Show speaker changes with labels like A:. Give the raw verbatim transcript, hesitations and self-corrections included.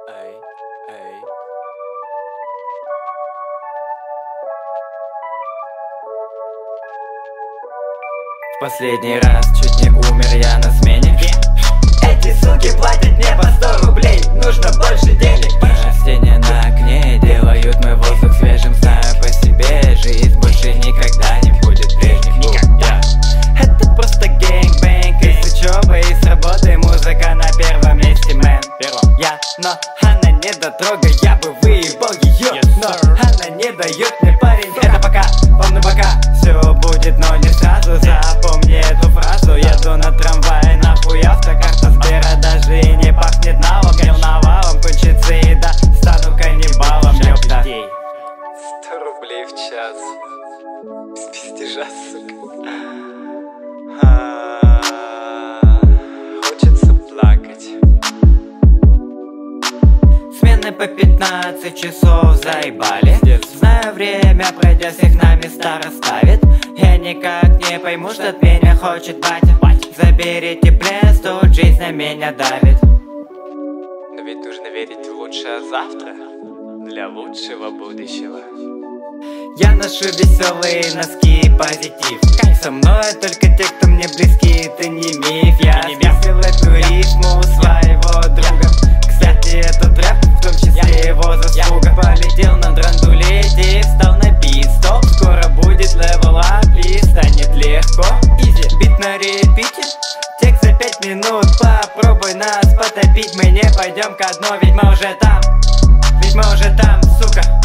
A: Эй, эй. В последний раз чуть не умер я на смене.
B: Эти суки платят мне по сто рублей, нужно больше денег.
A: Растения на окне делают мой воздух свежим. Знаю по себе, жизнь больше никогда не будет прежних.
B: Никогда.
A: Это просто гэнг-бэнг. И с учебы, и с работы музыка на первом месте, мэн. Я, но она не дотрога, я бы выебал ее.
B: Yes,
A: но
B: sir.
A: она не дает мне, парень. Это пока, помню пока. Все будет, но не сразу. Запомни эту фразу. Еду на трамвае, нахуй автокарта Сбера. Даже и не пахнет налом. Гнев навалом, кончится еда, стану каннибалом, ёпта. Сто рублей в час. Без пиздежа, сука. А, Хочется плакать. Смены по пятнадцать часов заебали. Знаю, время, пройдя, всех на места расставит. Я никак не пойму, что от меня хочет батя. Заберите пресс, тут жизнь на меня давит. Но ведь нужно верить в лучшее завтра, для лучшего будущего. Я ношу веселые носки и позитив. Со мной только те, кто мне близки, это не миф. Я смыслил эту рифму своего друга. Кстати, этот рэп, в том числе его заслуга. Полетел на драндулете, встал на пит-стоп. Скоро будет левел ап и станет легко. Изи, бит на репите, текст за пять минут. Попробуй нас потопить, мы не пойдем ко дну. Ведь мы уже там, ведь мы уже там, сука.